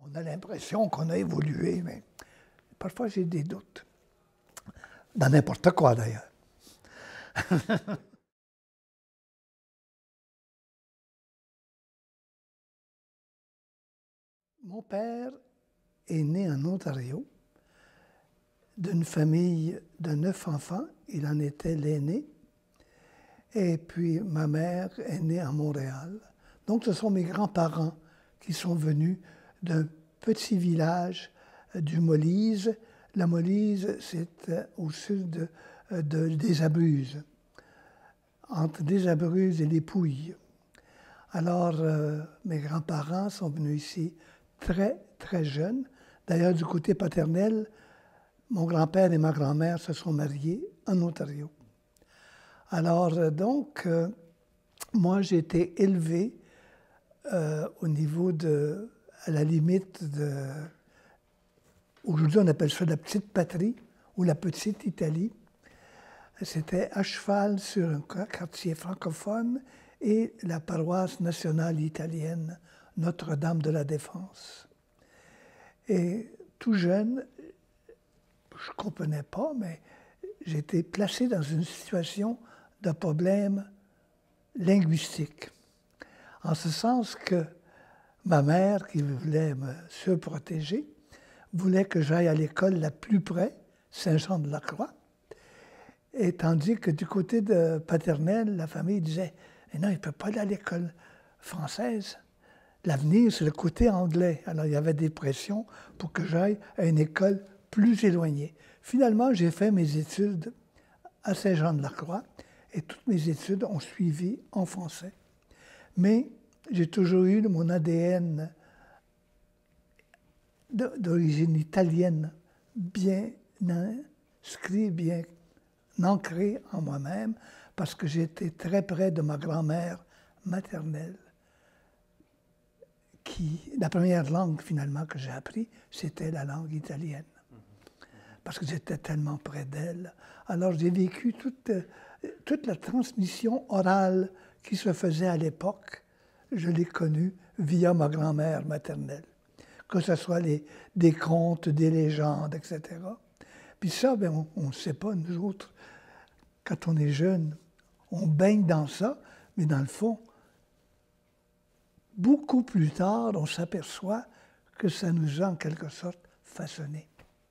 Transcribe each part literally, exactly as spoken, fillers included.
On a l'impression qu'on a évolué, mais parfois j'ai des doutes. Dans n'importe quoi, d'ailleurs. Mon père est né en Ontario, d'une famille de neuf enfants. Il en était l'aîné. Et puis, ma mère est née à Montréal. Donc, ce sont mes grands-parents qui sont venus d'un petit village du Molise. La Molise, c'est au sud de, de, des Abruzzes, entre des Abruzzes et les Pouilles. Alors, euh, mes grands-parents sont venus ici très, très jeunes. D'ailleurs, du côté paternel, mon grand-père et ma grand-mère se sont mariés en Ontario. Alors, euh, donc, euh, moi, j'ai été élevé euh, au niveau de, à la limite de, aujourd'hui, on appelle ça la petite patrie ou la petite Italie. C'était à cheval sur un quartier francophone et la paroisse nationale italienne Notre-Dame de la Défense. Et tout jeune, je ne comprenais pas, mais j'ai été placé dans une situation de problème linguistique. En ce sens que ma mère, qui voulait me surprotéger, voulait que j'aille à l'école la plus près, Saint-Jean-de-la-Croix, et tandis que du côté de paternel, la famille disait « non, il ne peut pas aller à l'école française. L'avenir, c'est le côté anglais. » Alors, il y avait des pressions pour que j'aille à une école plus éloignée. Finalement, j'ai fait mes études à Saint-Jean-de-la-Croix et toutes mes études ont suivi en français. Mais j'ai toujours eu mon A D N d'origine italienne bien inscrit, bien ancré en moi-même, parce que j'étais très près de ma grand-mère maternelle. Qui, la première langue, finalement, que j'ai appris, c'était la langue italienne. Parce que j'étais tellement près d'elle. Alors, j'ai vécu toute, toute la transmission orale qui se faisait à l'époque, je l'ai connue via ma grand-mère maternelle. Que ce soit les, des contes, des légendes, et cetera. Puis ça, ben, on ne sait pas, nous autres, quand on est jeune, on baigne dans ça, mais dans le fond, beaucoup plus tard, on s'aperçoit que ça nous a en quelque sorte façonnés.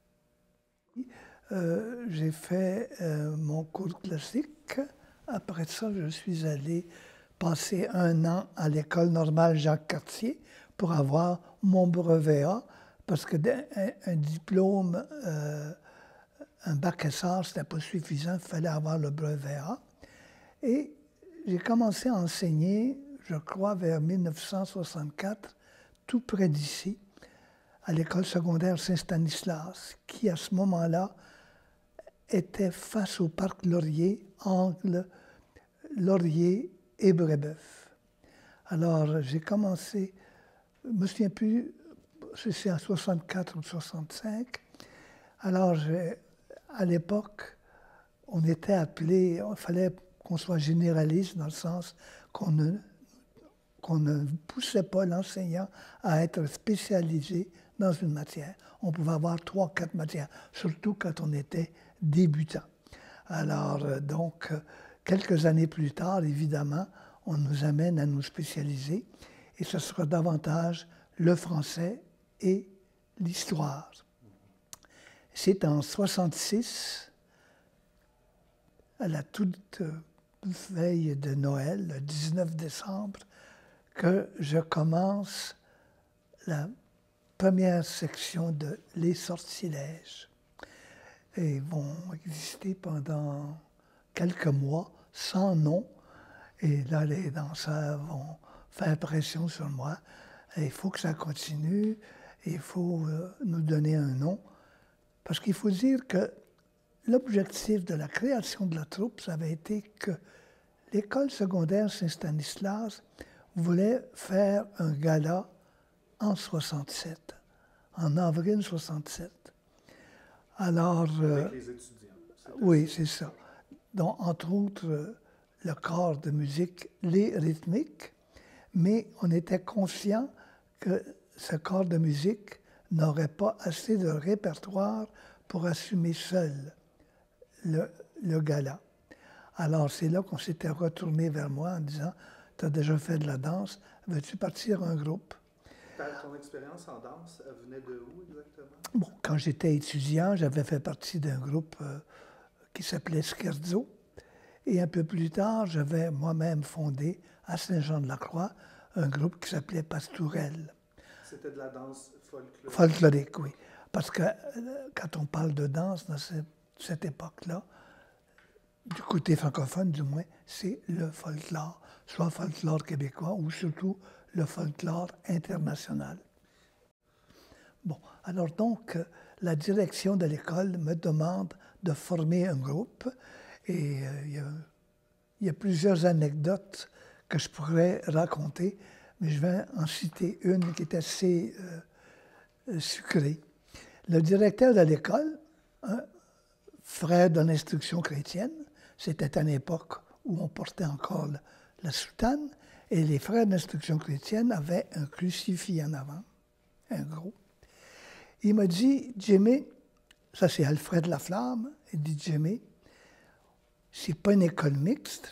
Euh, j'ai fait euh, mon cours classique. Après ça, je suis allé passer un an à l'école normale Jacques-Cartier pour avoir mon brevet A, parce qu'un un diplôme, euh, un bac S A, ce n'était pas suffisant, il fallait avoir le brevet A. Et j'ai commencé à enseigner, je crois, vers mille neuf cent soixante-quatre, tout près d'ici, à l'école secondaire Saint-Stanislas, qui à ce moment-là était face au parc Laurier, angle Laurier et Brébeuf. Alors j'ai commencé, je ne me souviens plus si c'est en soixante-quatre ou soixante-cinq. Alors à l'époque, on était appelé, il fallait qu'on soit généraliste dans le sens qu'on ne, qu'on ne poussait pas l'enseignant à être spécialisé dans une matière. On pouvait avoir trois, quatre matières, surtout quand on était débutant. Alors, donc, quelques années plus tard, évidemment, on nous amène à nous spécialiser et ce sera davantage le français et l'histoire. C'est en soixante-six, à la toute veille de Noël, le dix-neuf décembre, que je commence la première section de Les Sortilèges. Et ils vont exister pendant quelques mois, sans nom. Et là, les danseurs vont faire pression sur moi. Et il faut que ça continue, et il faut euh, nous donner un nom. Parce qu'il faut dire que l'objectif de la création de la troupe, ça avait été que l'école secondaire Saint-Stanislas voulait faire un gala en soixante-sept, en avril soixante-sept. Alors, euh, avec les étudiants. oui, c'est ça. Donc, entre autres, euh, le corps de musique, les rythmiques, mais on était conscient que ce corps de musique n'aurait pas assez de répertoire pour assumer seul le, le gala. Alors, c'est là qu'on s'était retourné vers moi en disant « Tu as déjà fait de la danse, veux-tu partir un groupe? » Ton expérience en danse, elle venait de où exactement? Bon, quand j'étais étudiant, j'avais fait partie d'un groupe euh, qui s'appelait Scherzo. Et un peu plus tard, j'avais moi-même fondé à Saint-Jean-de-la-Croix un groupe qui s'appelait Pastourelle. C'était de la danse folklorique? Folklorique, oui. Parce que euh, quand on parle de danse dans cette, cette époque-là, du côté francophone du moins, c'est le folklore, soit folklore québécois ou surtout le folklore international. Bon, alors donc, euh, la direction de l'école me demande de former un groupe et euh, il y a, il y a plusieurs anecdotes que je pourrais raconter, mais je vais en citer une qui est assez euh, sucrée. Le directeur de l'école, un frère de l'instruction chrétienne, c'était une époque où on portait encore la, la soutane, et les frères d'instruction chrétienne avaient un crucifix en avant, un gros. Il m'a dit, Jimmy, ça c'est Alfred Laflamme, il dit, Jimmy, c'est pas une école mixte,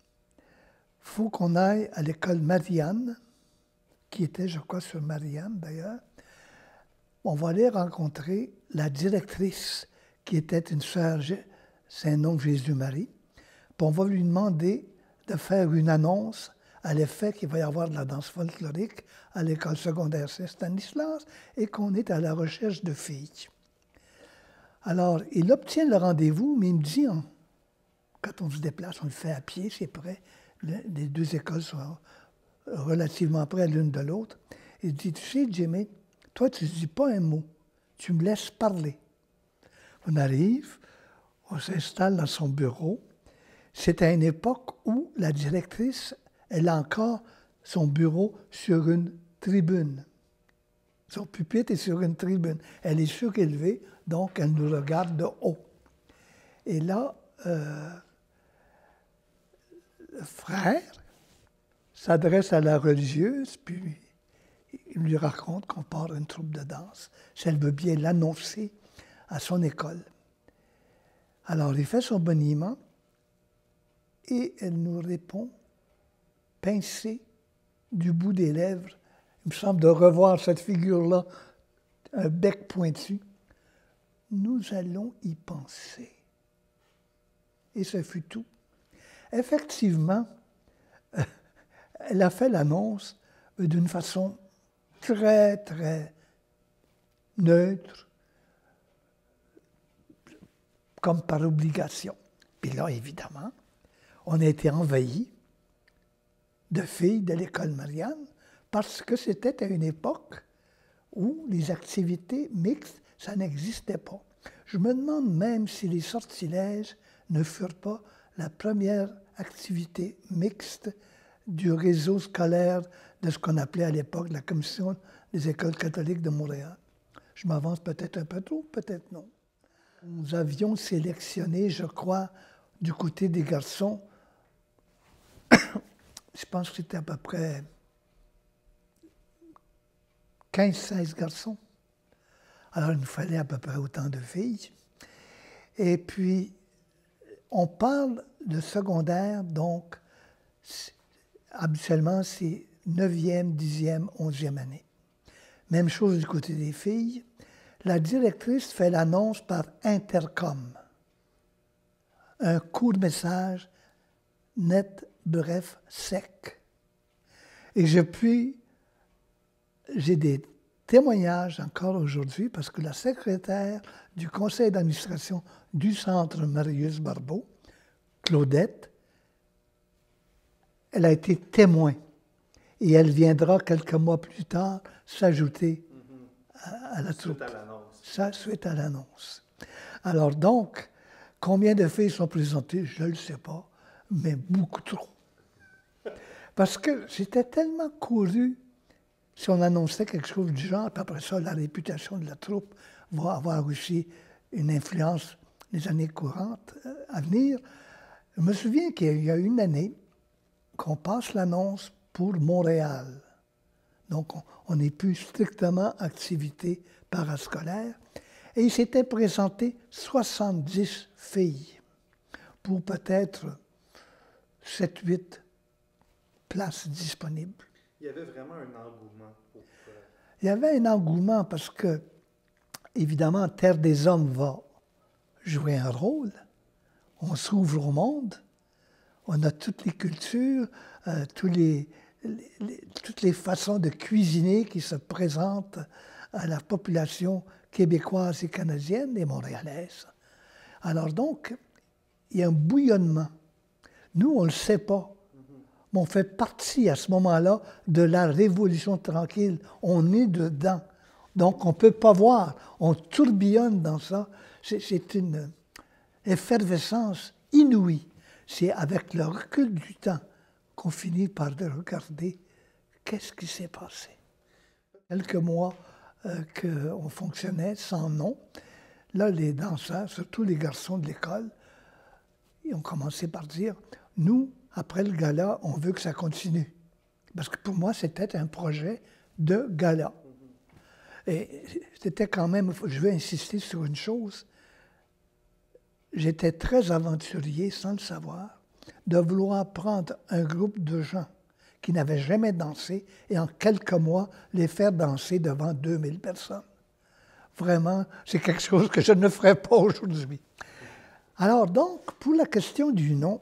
il faut qu'on aille à l'école Marianne, qui était, je crois, sur Marianne d'ailleurs. On va aller rencontrer la directrice, qui était une sœur Saint-Nom Jésus-Marie, puis on va lui demander de faire une annonce à l'effet qu'il va y avoir de la danse folklorique à l'école secondaire Saint-Stanislas et qu'on est à la recherche de filles. Alors, il obtient le rendez-vous, mais il me dit, hein, quand on se déplace, on le fait à pied, c'est près, les deux écoles sont relativement près l'une de l'autre. Il dit, tu sais, Jimmy, toi, tu ne dis pas un mot, tu me laisses parler. On arrive, on s'installe dans son bureau. C'est à une époque où la directrice, elle a encore son bureau sur une tribune. Son pupitre est sur une tribune. Elle est surélevée, donc elle nous regarde de haut. Et là, euh, le frère s'adresse à la religieuse, puis il lui raconte qu'on part une troupe de danse. Si elle veut bien l'annoncer à son école. Alors, il fait son boniment et elle nous répond, pincée du bout des lèvres. Il me semble de revoir cette figure-là, un bec pointu. Nous allons y penser. Et ce fut tout. Effectivement, elle a fait l'annonce d'une façon très, très neutre, comme par obligation. Puis là, évidemment, on a été envahis de filles de l'école Marianne parce que c'était à une époque où les activités mixtes, ça n'existait pas. Je me demande même si les sortilèges ne furent pas la première activité mixte du réseau scolaire de ce qu'on appelait à l'époque la Commission des écoles catholiques de Montréal. Je m'avance peut-être un peu trop, peut-être non. Nous avions sélectionné, je crois, du côté des garçons, je pense que c'était à peu près quinze seize garçons. Alors, il nous fallait à peu près autant de filles. Et puis, on parle de secondaire, donc, habituellement, c'est neuvième, dixième, onzième année. Même chose du côté des filles. La directrice fait l'annonce par intercom. Un court message, net, bref, sec. Et je puis, j'ai des témoignages encore aujourd'hui, parce que la secrétaire du conseil d'administration du Centre Marius Barbeau, Claudette, elle a été témoin. Et elle viendra quelques mois plus tard s'ajouter mm-hmm. à, à la troupe. Suite à l'annonce. Ça, suite à l'annonce. Alors donc, combien de filles sont présentées? Je ne le sais pas, mais beaucoup trop. Parce que c'était tellement couru si on annonçait quelque chose du genre, puis après ça, la réputation de la troupe va avoir aussi une influence les années courantes à venir. Je me souviens qu'il y a une année qu'on passe l'annonce pour Montréal, Donc, on n'est plus strictement activité parascolaire. Et il s'était présenté soixante-dix filles pour peut-être sept huit places disponibles. Il y avait vraiment un engouement pour... Euh... Il y avait un engouement parce que, évidemment, Terre des Hommes va jouer un rôle. On s'ouvre au monde. On a toutes les cultures, euh, tous les, les, les, toutes les façons de cuisiner qui se présentent à la population québécoise et canadienne et montréalaise. Alors donc, il y a un bouillonnement. Nous, on ne le sait pas, mais on fait partie à ce moment-là de la Révolution tranquille. On est dedans. Donc, on ne peut pas voir. On tourbillonne dans ça. C'est, c'est une effervescence inouïe. C'est avec le recul du temps qu'on finit par regarder qu'est-ce qui s'est passé. Quelques mois euh, qu'on fonctionnait sans nom, là, les danseurs, surtout les garçons de l'école, ils ont commencé par dire, nous, après le gala, on veut que ça continue. Parce que pour moi, c'était un projet de gala. Et c'était quand même, je veux insister sur une chose, j'étais très aventurier, sans le savoir, de vouloir prendre un groupe de gens qui n'avaient jamais dansé et en quelques mois les faire danser devant deux mille personnes. Vraiment, c'est quelque chose que je ne ferais pas aujourd'hui. Alors donc, pour la question du nom,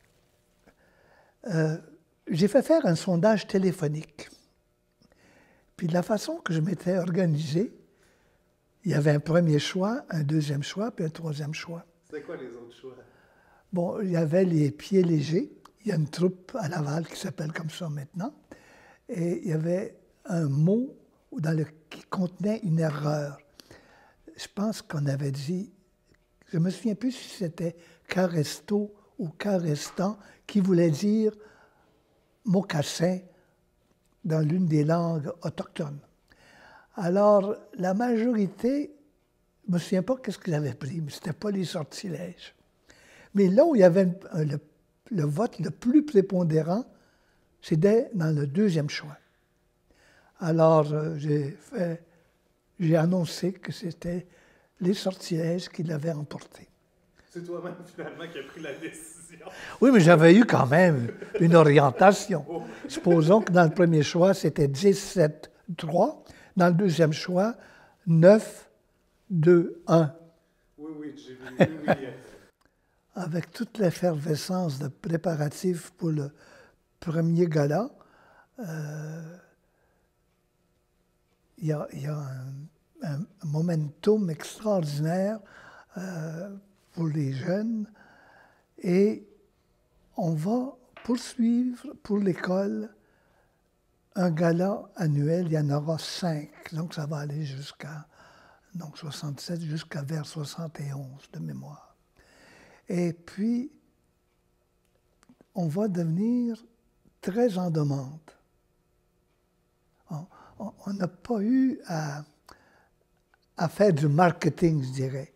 euh, j'ai fait faire un sondage téléphonique. Puis de la façon que je m'étais organisé, il y avait un premier choix, un deuxième choix, puis un troisième choix. C'était quoi les autres choix? Bon, il y avait les Pieds légers. Il y a une troupe à Laval qui s'appelle comme ça maintenant. Et il y avait un mot dans le, qui contenait une erreur. Je pense qu'on avait dit, je ne me souviens plus si c'était caresto ou carestan, qui voulait dire mocassin dans l'une des langues autochtones. Alors, la majorité, je ne me souviens pas qu'est-ce qu'ils avaient pris, mais ce n'était pas les sortilèges. Mais là où il y avait un, le, le vote le plus prépondérant, c'était dans le deuxième choix. Alors, euh, j'ai fait, j'ai annoncé que c'était les sortilèges qui l'avaient emporté. C'est toi-même, finalement, qui as pris la décision. Oui, mais j'avais eu quand même une orientation. Oh. Supposons que dans le premier choix, c'était dix, sept, trois. Dans le deuxième choix, neuf, deux, un. Oui, oui, j'ai vu. Oui, oui. Avec toute l'effervescence de préparatifs pour le premier gala, euh, il y a, y a un, un momentum extraordinaire euh, pour les jeunes et on va poursuivre pour l'école un gala annuel. Il y en aura cinq, donc ça va aller jusqu'à donc soixante-sept, jusqu'à vers soixante et onze de mémoire. Et puis, on va devenir très en demande. On n'a pas eu à, à faire du marketing, je dirais.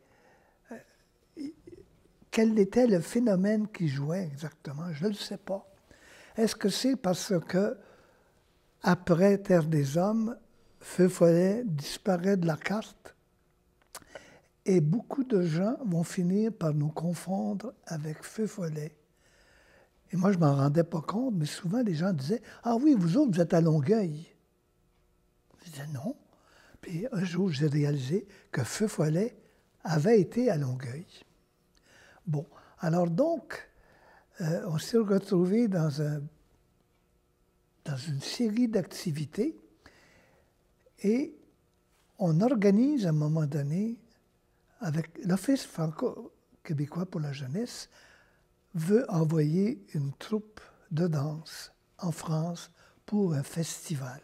Quel était le phénomène qui jouait exactement? Je ne le sais pas. Est-ce que c'est parce que, après Terre des Hommes, Feu Follet disparaît de la carte? Et beaucoup de gens vont finir par nous confondre avec Feu Follet. Et moi, je ne m'en rendais pas compte, mais souvent, les gens disaient « Ah oui, vous autres, vous êtes à Longueuil. » Je disais « Non. » Puis un jour, j'ai réalisé que Feu Follet avait été à Longueuil. Bon, alors donc, euh, on s'est retrouvés dans, un, dans une série d'activités et on organise à un moment donné avec l'Office franco-québécois pour la jeunesse, veut envoyer une troupe de danse en France pour un festival.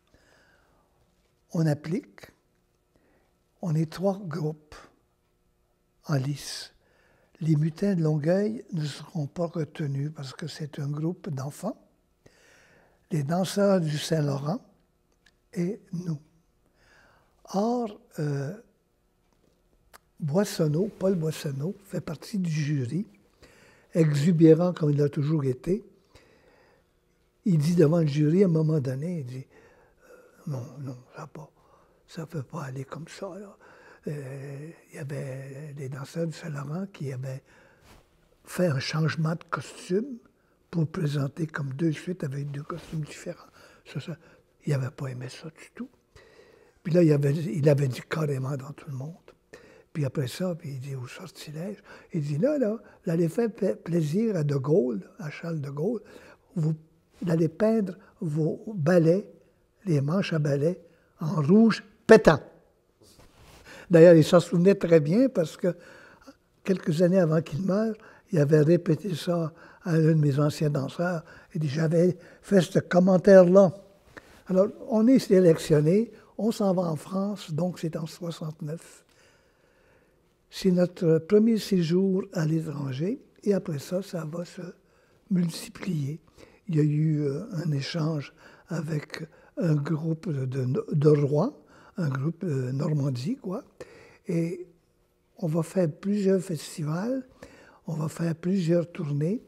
On applique, on est trois groupes en lice. Les mutins de Longueuil ne seront pas retenus parce que c'est un groupe d'enfants, les danseurs du Saint-Laurent et nous. Or, euh, Boissonneau, Paul Boissonneau, fait partie du jury, exubérant comme il a toujours été. Il dit devant le jury, à un moment donné, il dit non, non, ça pas. Ça ne peut pas aller comme ça. Il euh, y avait les danseurs du Saint-Laurent qui avaient fait un changement de costume pour présenter comme deux suites avec deux costumes différents. Ça, ça, il n'avait pas aimé ça du tout. Puis là, il avait, il avait dit carrément dans tout le monde. Puis après ça, puis il dit au sortilège, il dit là, là, vous allez faire plaisir à De Gaulle, à Charles de Gaulle, vous, vous allez peindre vos balais, les manches à balais, en rouge pétant. D'ailleurs, il s'en souvenait très bien parce que quelques années avant qu'il meure, il avait répété ça à un de mes anciens danseurs. Il dit, j'avais fait ce commentaire-là. Alors, on est sélectionné, on s'en va en France, donc c'est en soixante-neuf. C'est notre premier séjour à l'étranger, et après ça, ça va se multiplier. Il y a eu euh, un échange avec un groupe de, de, de Rouen, un groupe de Normandie, quoi, et on va faire plusieurs festivals, on va faire plusieurs tournées,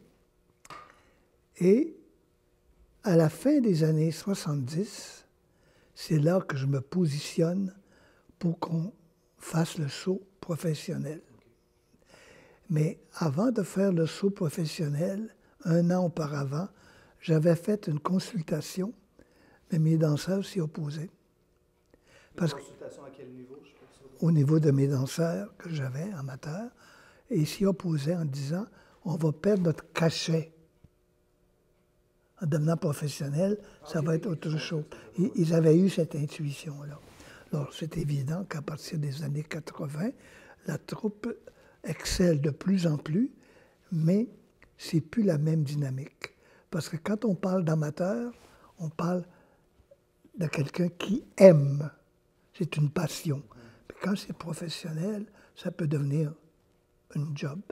et à la fin des années soixante-dix, c'est là que je me positionne pour qu'on fasse le saut professionnel. Mais avant de faire le saut professionnel, un an auparavant, j'avais fait une consultation, mais mes danseurs s'y opposaient. Parce une consultation à quel niveau? Je pense, au niveau de mes danseurs que j'avais, amateurs, et ils s'y opposaient en disant « on va perdre notre cachet. En devenant professionnel, ça va être autre chose. » Ils avaient eu cette intuition-là. Alors, c'est évident qu'à partir des années quatre-vingt, la troupe excelle de plus en plus, mais c'est plus la même dynamique. Parce que quand on parle d'amateur, on parle de quelqu'un qui aime. C'est une passion. Puis quand c'est professionnel, ça peut devenir un job.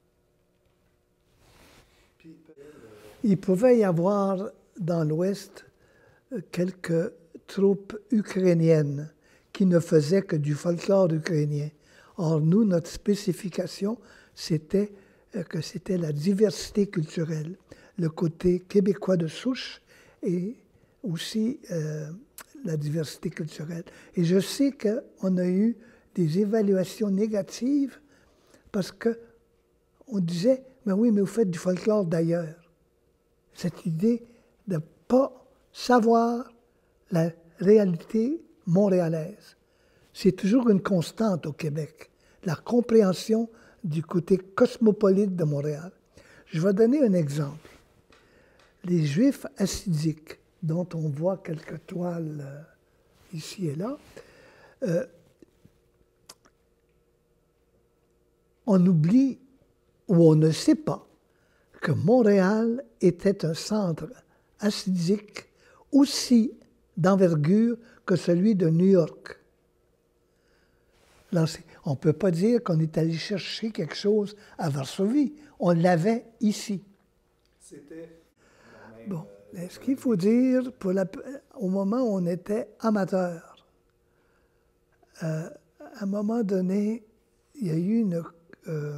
Il pouvait y avoir dans l'Ouest quelques troupes ukrainiennes qui ne faisaient que du folklore ukrainien. Or, nous, notre spécification, c'était que c'était la diversité culturelle, le côté québécois de souche et aussi euh, la diversité culturelle. Et je sais qu'on a eu des évaluations négatives parce qu'on disait, mais oui, mais vous faites du folklore d'ailleurs. Cette idée de ne pas savoir la réalité montréalaise. C'est toujours une constante au Québec, la compréhension du côté cosmopolite de Montréal. Je vais donner un exemple. Les Juifs hassidiques, dont on voit quelques toiles euh, ici et là, euh, on oublie ou on ne sait pas que Montréal était un centre hassidique aussi d'envergure que celui de New York. Là, on ne peut pas dire qu'on est allé chercher quelque chose à Varsovie. On l'avait ici. C'était... Bon, ce qu'il faut dire, pour la, au moment où on était amateur, euh, à un moment donné, il y a eu une... Euh,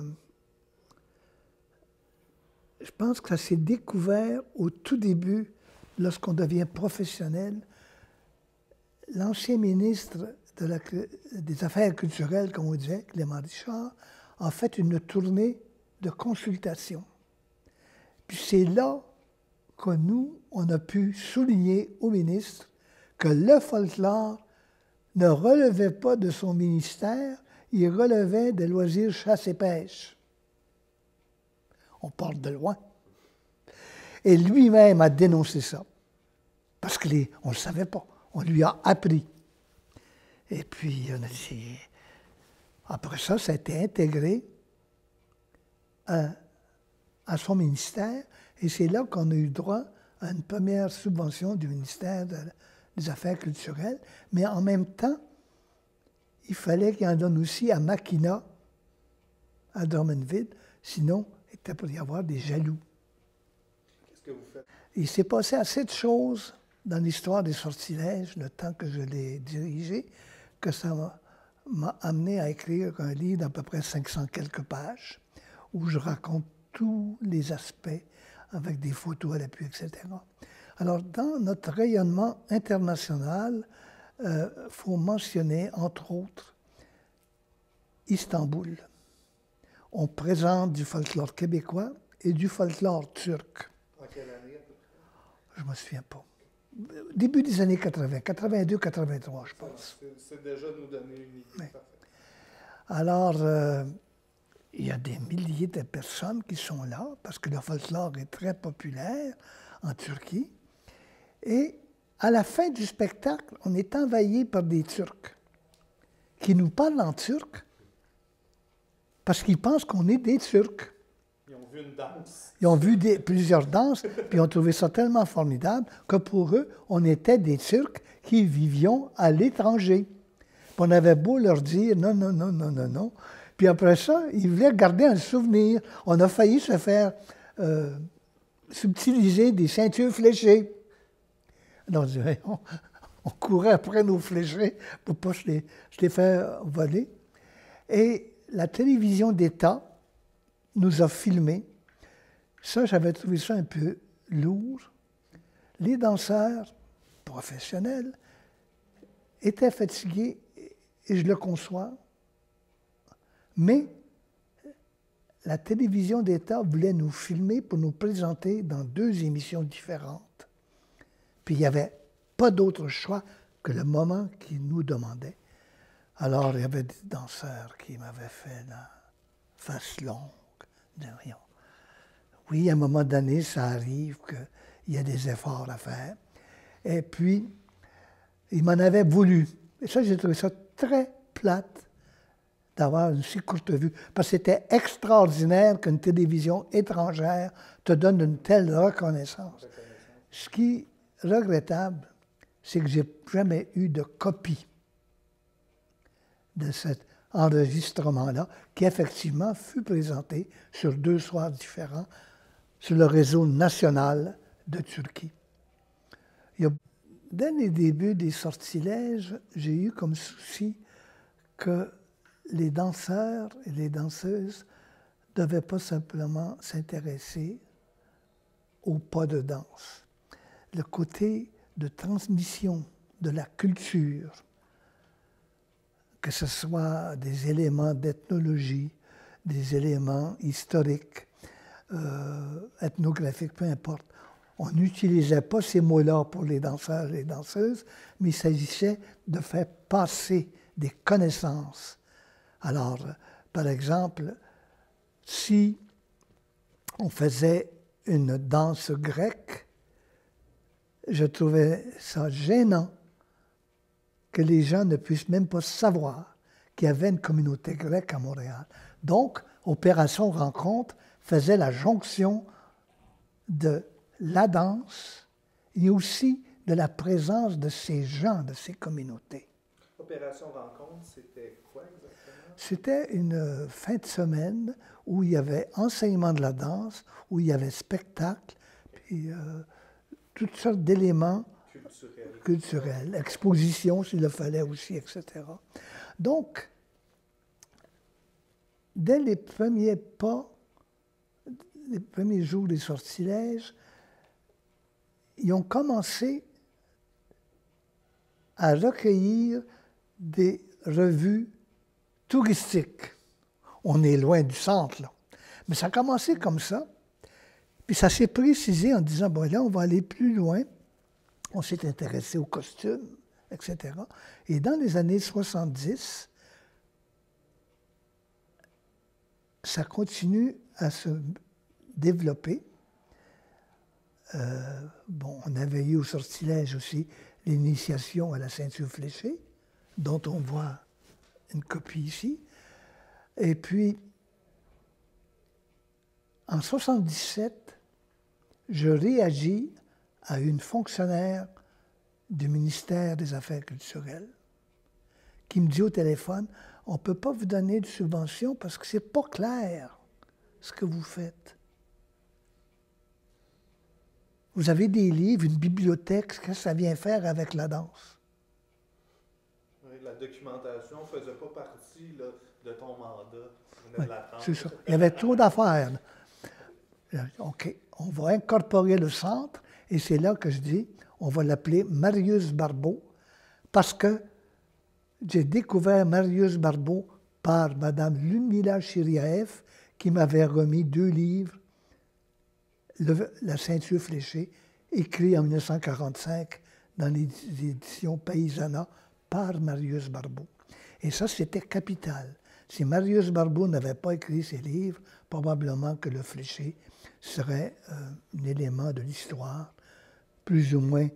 je pense que ça s'est découvert au tout début, lorsqu'on devient professionnel. L'ancien ministre de la, des Affaires culturelles, comme on disait, Clément Richard, a fait une tournée de consultation. Puis c'est là que nous, on a pu souligner au ministre que le folklore ne relevait pas de son ministère, il relevait des loisirs chasse et pêche. On part de loin. Et lui-même a dénoncé ça, parce qu'on ne le savait pas, on lui a appris. Et puis, on a dit, après ça, ça a été intégré à, à son ministère, et c'est là qu'on a eu droit à une première subvention du ministère de, des Affaires culturelles, mais en même temps, il fallait qu'il en donne aussi à Maquina, à Drummondville, sinon, il était pour y avoir des jaloux. Qu'est-ce que vous faites? Il s'est passé assez de choses dans l'histoire des sortilèges, le temps que je l'ai dirigé, que ça m'a amené à écrire un livre d'à peu près cinq cents quelques pages, où je raconte tous les aspects, avec des photos à l'appui, et cetera. Alors, dans notre rayonnement international, il euh, faut mentionner, entre autres, Istanbul. On présente du folklore québécois et du folklore turc. En quelle année à peu près? Je ne me souviens pas. Début des années quatre-vingt, quatre-vingt-deux quatre-vingt-trois, je pense. C'est déjà nous donner une idée. Oui. Alors, euh, il y a des milliers de personnes qui sont là, parce que le folklore est très populaire en Turquie. Et à la fin du spectacle, on est envahi par des Turcs qui nous parlent en turc parce qu'ils pensent qu'on est des Turcs. Ils ont vu une danse. Ils ont vu des, plusieurs danses, puis ils ont trouvé ça tellement formidable que pour eux, on était des Turcs qui vivions à l'étranger. Puis on avait beau leur dire non, non, non, non, non, non. Puis après ça, ils voulaient garder un souvenir. On a failli se faire euh, subtiliser des ceintures fléchées. Alors, on, on courait après nos fléchés pour pas se les, se les faire voler. Et la télévision d'État nous a filmés. Ça, j'avais trouvé ça un peu lourd. Les danseurs professionnels étaient fatigués, et je le conçois, mais la télévision d'État voulait nous filmer pour nous présenter dans deux émissions différentes. Puis il n'y avait pas d'autre choix que le moment qu'ils nous demandaient. Alors, il y avait des danseurs qui m'avaient fait la face longue de rien. Oui, à un moment donné, ça arrive qu'il y a des efforts à faire. Et puis, ils m'en avaient voulu. Et ça, j'ai trouvé ça très plate d'avoir une si courte vue. Parce que c'était extraordinaire qu'une télévision étrangère te donne une telle reconnaissance. Ce qui est regrettable, c'est que j'ai jamais eu de copie de cet enregistrement-là, qui effectivement fut présenté sur deux soirs différents sur le réseau national de Turquie. Il y a, dès les débuts des sortilèges, j'ai eu comme souci que les danseurs et les danseuses ne devaient pas simplement s'intéresser au pas de danse. Le côté de transmission de la culture, que ce soit des éléments d'ethnologie, des éléments historiques, euh, ethnographiques, peu importe. On n'utilisait pas ces mots-là pour les danseurs et les danseuses, mais il s'agissait de faire passer des connaissances. Alors, par exemple, si on faisait une danse grecque, je trouvais ça gênant que les gens ne puissent même pas savoir qu'il y avait une communauté grecque à Montréal. Donc, Opération Rencontre faisait la jonction de la danse et aussi de la présence de ces gens, de ces communautés. Opération Rencontre, c'était quoi exactement? C'était une fin de semaine où il y avait enseignement de la danse, où il y avait spectacle, puis euh, toutes sortes d'éléments Culturel. culturels, exposition s'il le fallait aussi, et cetera. Donc, dès les premiers pas, les premiers jours des sortilèges, ils ont commencé à recueillir des revues touristiques. On est loin du centre, là. Mais ça a commencé comme ça. Puis ça s'est précisé en disant, bon, là, on va aller plus loin. On s'est intéressé aux costumes, et cetera. Et dans les années soixante-dix, ça continue à se développer. Euh, bon, on avait eu au sortilège aussi l'initiation à la ceinture fléchée, dont on voit une copie ici. Et puis, en soixante-dix-sept, je réagis à une fonctionnaire du ministère des Affaires culturelles qui me dit au téléphone, on ne peut pas vous donner de subvention parce que ce n'est pas clair ce que vous faites. Vous avez des livres, une bibliothèque, qu'est-ce que ça vient faire avec la danse? Oui, la documentation ne faisait pas partie là, de ton mandat. Oui, c'est ça. Il y avait trop d'affaires. OK, on va incorporer le centre Et c'est là que je dis, on va l'appeler Marius Barbeau, parce que j'ai découvert Marius Barbeau par Mme Ludmila Chiriaev, qui m'avait remis deux livres, le, La ceinture fléchée, écrit en mille neuf cent quarante-cinq dans les éditions Paysana par Marius Barbeau. Et ça, c'était capital. Si Marius Barbeau n'avait pas écrit ces livres, probablement que le fléché serait euh, un élément de l'histoire, plus ou moins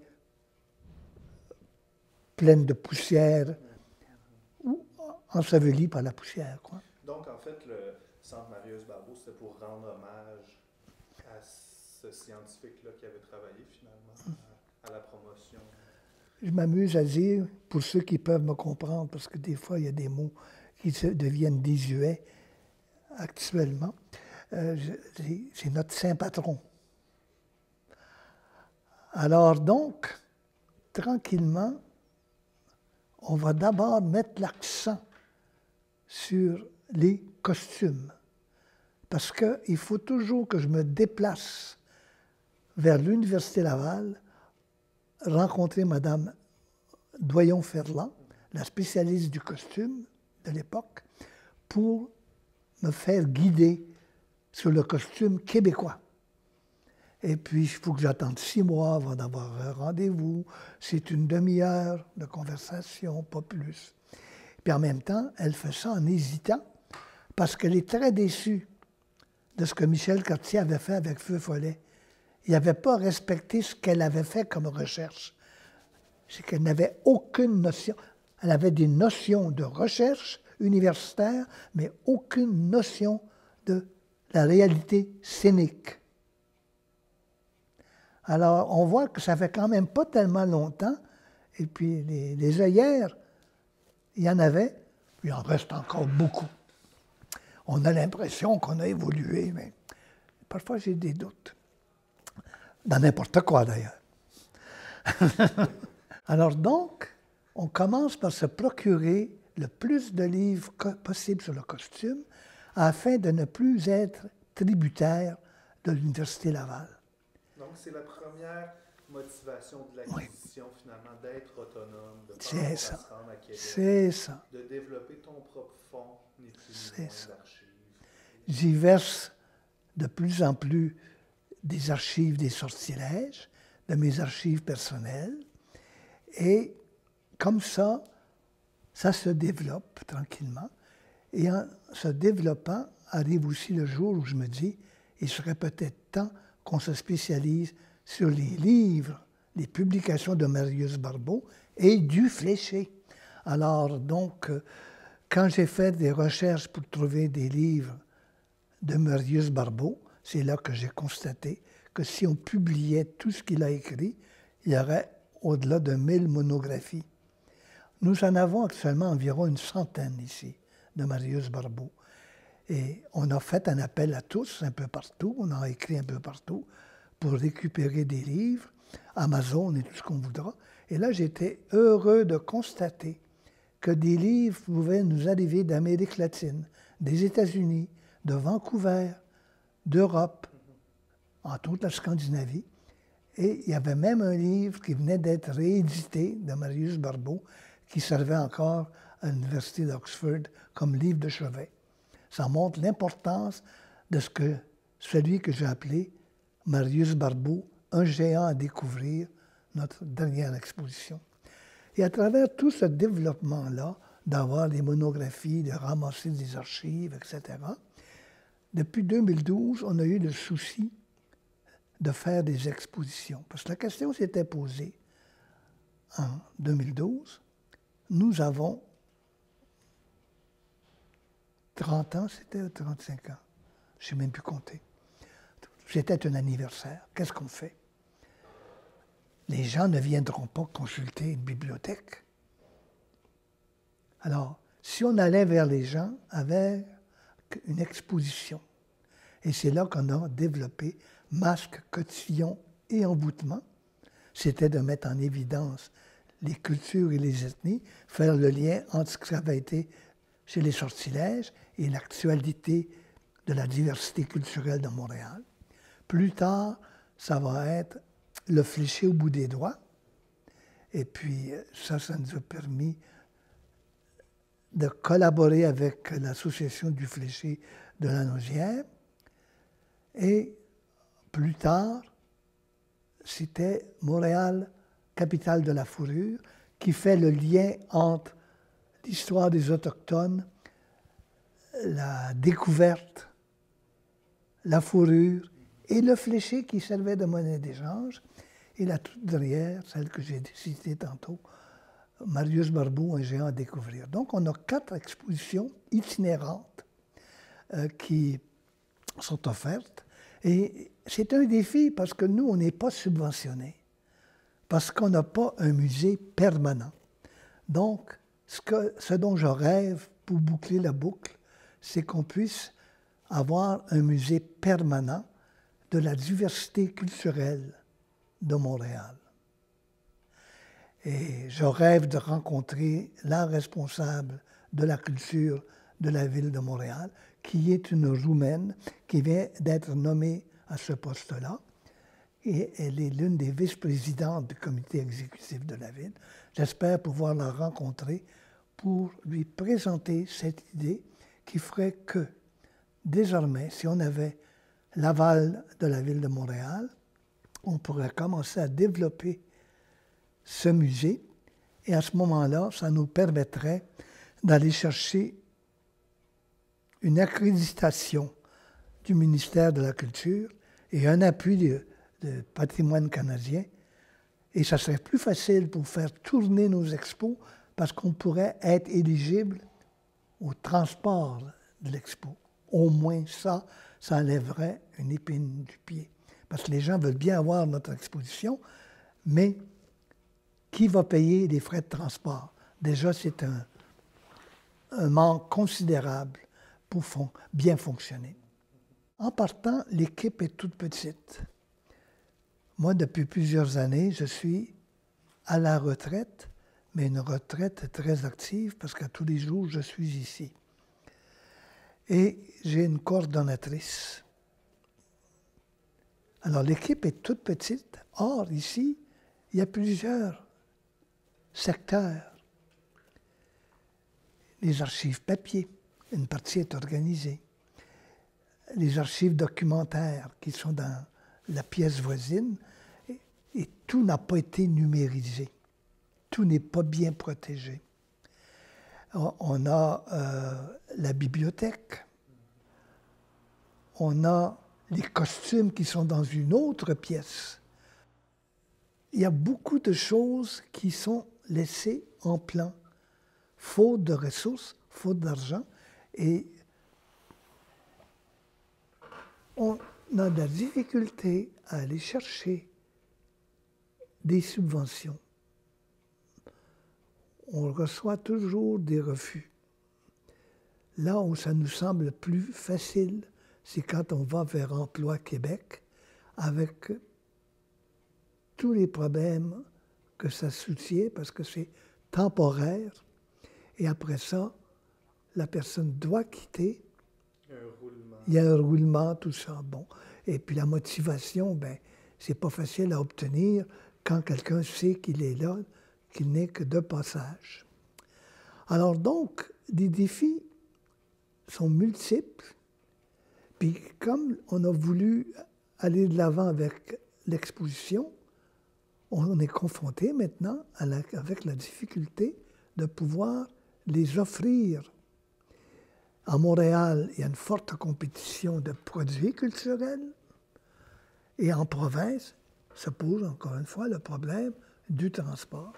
pleine de poussière, ou enseveli par la poussière, quoi. Donc, en fait, le Centre Marius Barbeau, c'était pour rendre hommage à ce scientifique-là qui avait travaillé, finalement, à, à la promotion. Je m'amuse à dire, pour ceux qui peuvent me comprendre, parce que des fois, il y a des mots qui se deviennent désuets actuellement, euh, c'est notre saint patron. Alors donc, tranquillement, on va d'abord mettre l'accent sur les costumes. Parce qu'il faut toujours que je me déplace vers l'Université Laval, rencontrer Mme Doyon-Ferland, la spécialiste du costume de l'époque, pour me faire guider sur le costume québécois. Et puis, il faut que j'attende six mois avant d'avoir un rendez-vous. C'est une demi-heure de conversation, pas plus. Puis en même temps, elle fait ça en hésitant, parce qu'elle est très déçue de ce que Michel Cartier avait fait avec Feu Follet. Il n'avait pas respecté ce qu'elle avait fait comme recherche. C'est qu'elle n'avait aucune notion. Elle avait des notions de recherche universitaire, mais aucune notion de la réalité scénique. Alors, on voit que ça fait quand même pas tellement longtemps, et puis les, les œillères, il y en avait, il en reste encore beaucoup. On a l'impression qu'on a évolué, mais parfois j'ai des doutes. Dans n'importe quoi, d'ailleurs. Alors donc, on commence par se procurer le plus de livres possible sur le costume afin de ne plus être tributaire de l'Université Laval. Donc, c'est la première motivation de l'acquisition, oui. Finalement, d'être autonome, de pas avoir à se rendre à Québec. C'est ça. De développer ton propre fonds, ni plus ni moins d'archives. J'y verse de plus en plus des archives des sortilèges, de mes archives personnelles. Et comme ça, ça se développe tranquillement. Et en se développant, arrive aussi le jour où je me dis, il serait peut-être temps qu'on se spécialise sur les livres, les publications de Marius Barbeau et du fléché. Alors, donc, quand j'ai fait des recherches pour trouver des livres de Marius Barbeau, c'est là que j'ai constaté que si on publiait tout ce qu'il a écrit, il y aurait au-delà de mille monographies. Nous en avons actuellement environ une centaine ici, de Marius Barbeau. Et on a fait un appel à tous, un peu partout, on a écrit un peu partout, pour récupérer des livres, Amazon et tout ce qu'on voudra. Et là, j'étais heureux de constater que des livres pouvaient nous arriver d'Amérique latine, des États-Unis, de Vancouver, d'Europe, entre autres la Scandinavie. Et il y avait même un livre qui venait d'être réédité de Marius Barbeau, qui servait encore à l'Université d'Oxford comme livre de chevet. Ça montre l'importance de ce que celui que j'ai appelé Marius Barbeau, un géant à découvrir, notre dernière exposition. Et à travers tout ce développement-là, d'avoir des monographies, de ramasser des archives, et cetera, depuis deux mille douze, on a eu le souci de faire des expositions. Parce que la question s'était posée en deux mille douze. Nous avons trente ans, c'était trente-cinq ans. Je ne sais même plus compter. C'était un anniversaire. Qu'est-ce qu'on fait? Les gens ne viendront pas consulter une bibliothèque. Alors, si on allait vers les gens avec une exposition, et c'est là qu'on a développé masque, cotillon et envoûtement, c'était de mettre en évidence les cultures et les ethnies, faire le lien entre ce que ça avait été chez les sortilèges et l'actualité de la diversité culturelle de Montréal. Plus tard, ça va être le fléché au bout des doigts. Et puis ça, ça nous a permis de collaborer avec l'association du fléché de la Nausière. Et plus tard, c'était Montréal, capitale de la fourrure, qui fait le lien entre l'histoire des Autochtones, la découverte, la fourrure et le fléché qui servait de monnaie d'échange. Et la toute derrière, celle que j'ai citée tantôt, Marius Barbeau, un géant à découvrir. Donc, on a quatre expositions itinérantes euh, qui sont offertes. Et c'est un défi parce que nous, on n'est pas subventionnés, parce qu'on n'a pas un musée permanent. Donc, ce, que, ce dont je rêve pour boucler la boucle, c'est qu'on puisse avoir un musée permanent de la diversité culturelle de Montréal. Et je rêve de rencontrer la responsable de la culture de la ville de Montréal, qui est une Roumaine qui vient d'être nommée à ce poste-là. Et elle est l'une des vice-présidentes du comité exécutif de la ville. J'espère pouvoir la rencontrer pour lui présenter cette idée qui ferait que, désormais, si on avait l'aval de la ville de Montréal, on pourrait commencer à développer ce musée. Et à ce moment-là, ça nous permettrait d'aller chercher une accréditation du ministère de la Culture et un appui du patrimoine canadien. Et ça serait plus facile pour faire tourner nos expos parce qu'on pourrait être éligible au transport de l'expo. Au moins ça, ça enlèverait une épine du pied. Parce que les gens veulent bien avoir notre exposition, mais qui va payer les frais de transport? Déjà, c'est un, un manque considérable pour fon- bien fonctionner. En partant, l'équipe est toute petite. Moi, depuis plusieurs années, je suis à la retraite, mais une retraite très active parce qu'à tous les jours, je suis ici. Et j'ai une coordonnatrice. Alors, l'équipe est toute petite. Or, ici, il y a plusieurs secteurs. Les archives papier, une partie est organisée. Les archives documentaires qui sont dans la pièce voisine, et, et tout n'a pas été numérisé. Tout n'est pas bien protégé. On a euh, la bibliothèque, on a les costumes qui sont dans une autre pièce. Il y a beaucoup de choses qui sont laissées en plan, faute de ressources, faute d'argent, et on a de la difficulté à aller chercher des subventions. On reçoit toujours des refus. Là où ça nous semble plus facile, c'est quand on va vers Emploi Québec, avec tous les problèmes que ça soutient, parce que c'est temporaire, et après ça, la personne doit quitter. Un roulement. Il y a un roulement, tout ça. Bon. Et puis la motivation, ben, c'est pas facile à obtenir quand quelqu'un sait qu'il est là, qu'il n'est que de passage. Alors donc, les défis sont multiples. Puis comme on a voulu aller de l'avant avec l'exposition, on est confronté maintenant à la, avec la difficulté de pouvoir les offrir. À Montréal, il y a une forte compétition de produits culturels. Et en province, se pose encore une fois le problème du transport.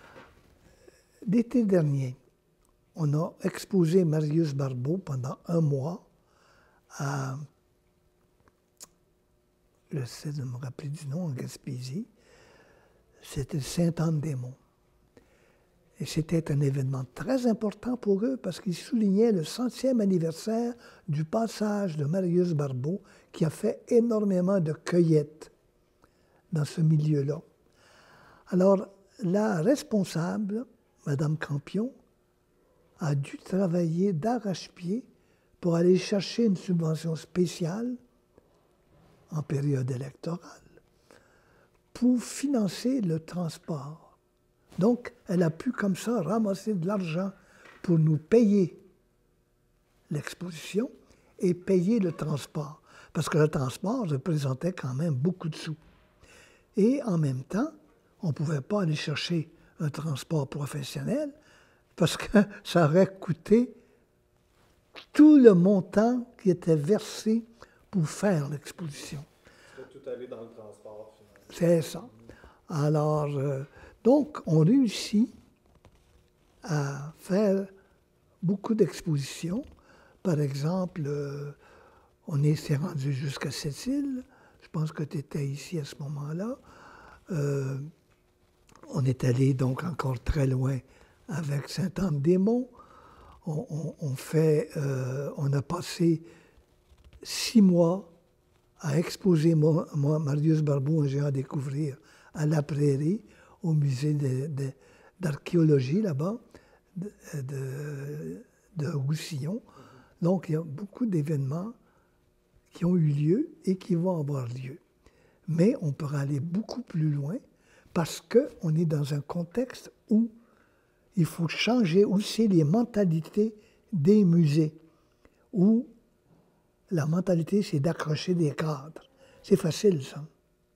L'été dernier, on a exposé Marius Barbeau pendant un mois à, j'essaie de me rappeler du nom, en Gaspésie. C'était Sainte-Anne-des-Monts. Et c'était un événement très important pour eux parce qu'il soulignait le centième anniversaire du passage de Marius Barbeau qui a fait énormément de cueillettes dans ce milieu-là. Alors, la responsable, Mme Campion, a dû travailler d'arrache-pied pour aller chercher une subvention spéciale en période électorale pour financer le transport. Donc, elle a pu comme ça ramasser de l'argent pour nous payer l'exposition et payer le transport. Parce que le transport représentait quand même beaucoup de sous. Et en même temps, on ne pouvait pas aller chercher un transport professionnel parce que ça aurait coûté tout le montant qui était versé pour faire l'exposition. C'était tout aller dans le transport, finalement. C'est ça. Alors, euh, donc, on réussit à faire beaucoup d'expositions. Par exemple, euh, on s'est rendu jusqu'à Sept-Îles. Je pense que tu étais ici à ce moment-là. Euh, on est allé donc encore très loin avec Sainte-Anne-des-Monts. On, on, on, fait, euh, on a passé six mois à exposer moi, moi, Marius Barbeau, un géant à découvrir, à la Prairie, au musée de, de, d'archéologie là-bas, de, de, de Roussillon. Donc, il y a beaucoup d'événements qui ont eu lieu et qui vont avoir lieu. Mais on peut aller beaucoup plus loin parce qu'on est dans un contexte où il faut changer aussi les mentalités des musées, où la mentalité, c'est d'accrocher des cadres. C'est facile, ça.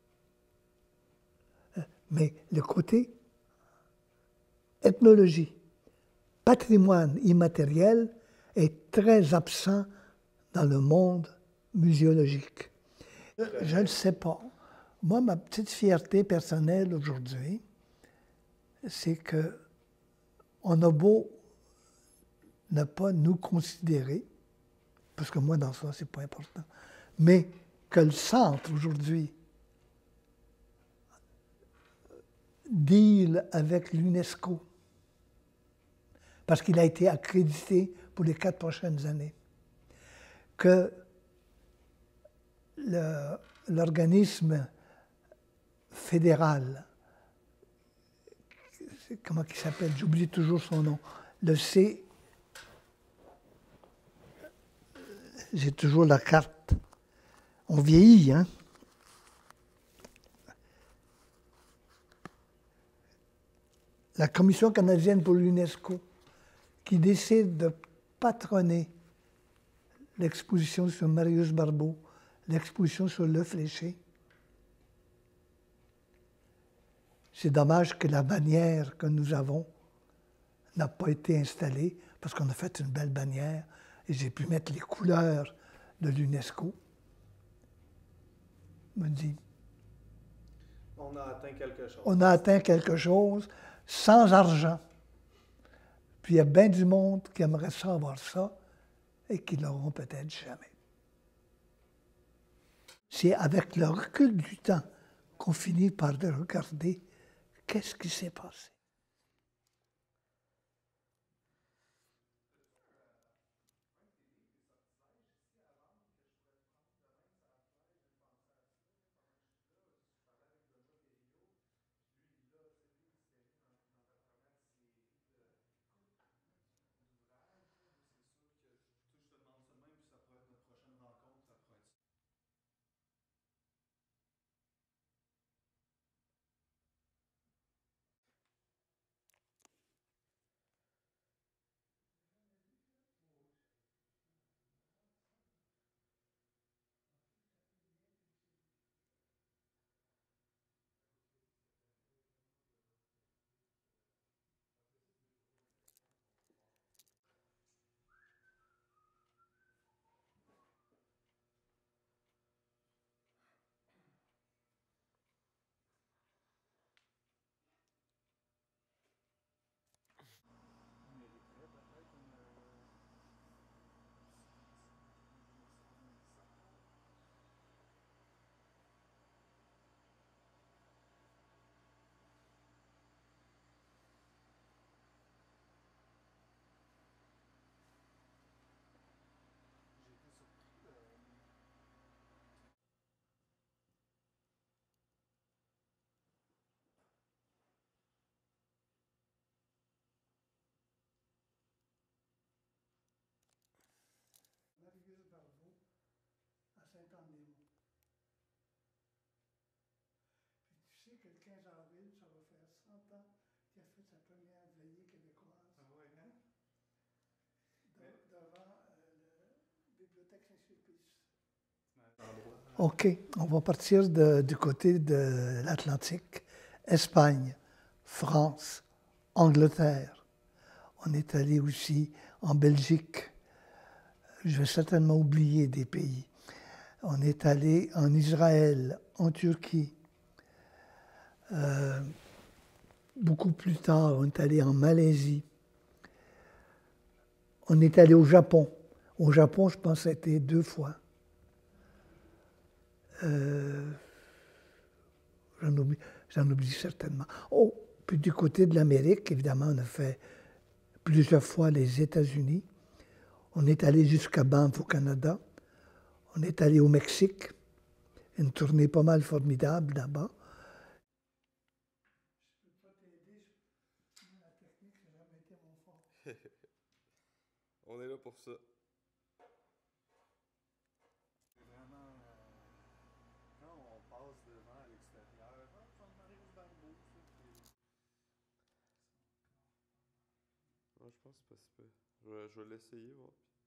Mais le côté ethnologie, patrimoine immatériel est très absent dans le monde muséologique. Je ne sais pas. Moi, ma petite fierté personnelle aujourd'hui, c'est que on a beau ne pas nous considérer, parce que moi, dans ça, c'est pas important, mais que le centre, aujourd'hui, deal avec l'UNESCO, parce qu'il a été accrédité pour les quatre prochaines années, que le, l'organisme fédéral, comment il s'appelle, j'oublie toujours son nom, le C, j'ai toujours la carte, on vieillit, hein? La Commission canadienne pour l'UNESCO, qui décide de patronner l'exposition sur Marius Barbeau, l'exposition sur Le Fléché. C'est dommage que la bannière que nous avons n'a pas été installée, parce qu'on a fait une belle bannière, et j'ai pu mettre les couleurs de l'UNESCO. Me dit, on a atteint quelque chose. On a atteint quelque chose sans argent. Puis il y a bien du monde qui aimerait ça avoir ça et qui ne l'auront peut-être jamais. C'est avec le recul du temps qu'on finit par regarder qu'est-ce qui s'est passé. Marius Barbeau à Sainte-Anne-des-Monts. Puis tu sais OK, on va partir de- du côté de l'Atlantique. Espagne, France, Angleterre. On est allé aussi en Belgique. Je vais certainement oublier des pays. On est allé en Israël, en Turquie. Euh, beaucoup plus tard, on est allé en Malaisie. On est allé au Japon. Au Japon, je pense que ça a été deux fois. Euh, j'en oublie, j'en oublie certainement. Oh, puis du côté de l'Amérique, évidemment, on a fait plusieurs fois les États-Unis. On est allé jusqu'à Banff au Canada. On est allé au Mexique. Une tournée pas mal formidable là-bas. On est là pour ça. C'est vraiment. euh, quand on passe devant à l'extérieur, ah, Sainte Marie Bambou, ça, puis- Ouais, je pense que c'est pas si pire. Je vais, je vais l'essayer, voir. Puis